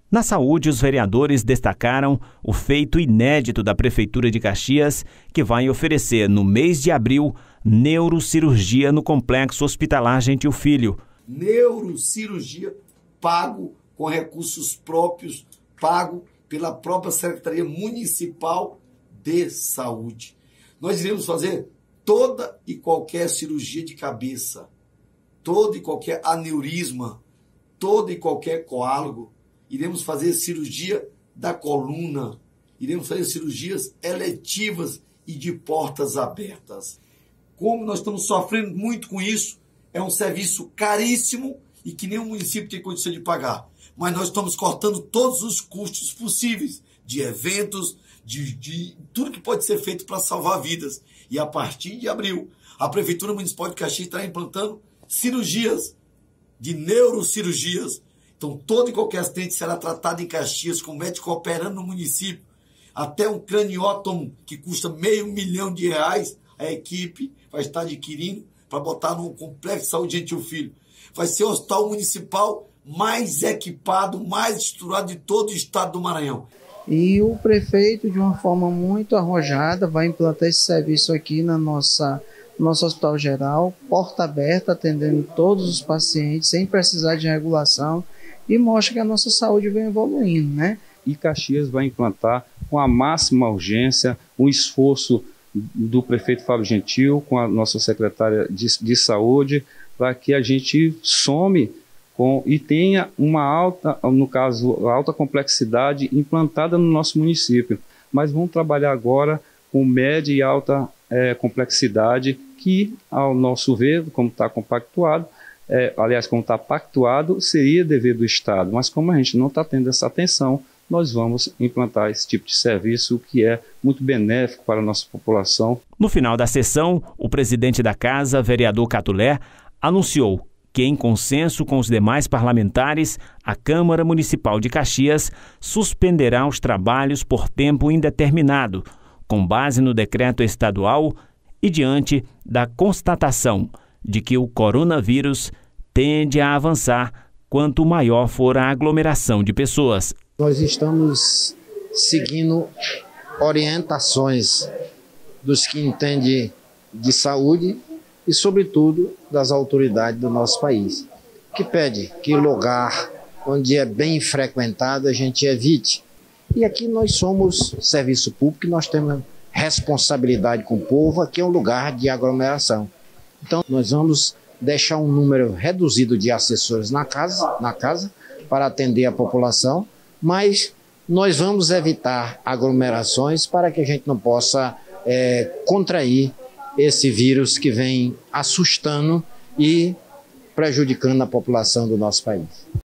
Na saúde, os vereadores destacaram o feito inédito da Prefeitura de Caxias, que vai oferecer, no mês de abril, neurocirurgia no Complexo Hospitalar Gentil Filho. Neurocirurgia pago com recursos próprios, pago pela própria Secretaria Municipal de Saúde. Nós iremos fazer toda e qualquer cirurgia de cabeça, todo e qualquer aneurisma, todo e qualquer coágulo. Iremos fazer cirurgia da coluna, iremos fazer cirurgias eletivas e de portas abertas. Como nós estamos sofrendo muito com isso, é um serviço caríssimo e que nenhum município tem condição de pagar. Mas nós estamos cortando todos os custos possíveis de eventos, de tudo que pode ser feito para salvar vidas. E a partir de abril, a Prefeitura Municipal de Caxias estará implantando cirurgias, de neurocirurgias. Então, todo e qualquer acidente será tratado em Caxias, com médico operando no município. Até um craniótomo que custa R$500 mil, a equipe vai estar adquirindo para botar no Complexo de Saúde Gentil Filho. Vai ser o hospital municipal mais equipado, mais estruturado de todo o estado do Maranhão. E o prefeito, de uma forma muito arrojada, vai implantar esse serviço aqui no nosso hospital geral, porta aberta, atendendo todos os pacientes, sem precisar de regulação, e mostra que a nossa saúde vem evoluindo, né? E Caxias vai implantar com a máxima urgência um esforço do prefeito Fábio Gentil, com a nossa secretária de saúde, para que a gente some e tenha uma alta, no caso, alta complexidade implantada no nosso município. Mas vamos trabalhar agora com média e alta complexidade, que, ao nosso ver, como está compactuado, como está pactuado, seria dever do Estado. Mas como a gente não está tendo essa atenção, nós vamos implantar esse tipo de serviço que é muito benéfico para a nossa população. No final da sessão, o presidente da Casa, vereador Catulé, anunciou que, em consenso com os demais parlamentares, a Câmara Municipal de Caxias suspenderá os trabalhos por tempo indeterminado, com base no decreto estadual e diante da constatação de que o coronavírus tende a avançar quanto maior for a aglomeração de pessoas. Nós estamos seguindo orientações dos que entendem de saúde e, sobretudo, das autoridades do nosso país, que pede que o lugar onde é bem frequentado a gente evite. E aqui nós somos serviço público, nós temos responsabilidade com o povo, aqui é um lugar de aglomeração. Então, nós vamos deixar um número reduzido de assessores na casa para atender a população, mas nós vamos evitar aglomerações para que a gente não possa contrair esse vírus que vem assustando e prejudicando a população do nosso país.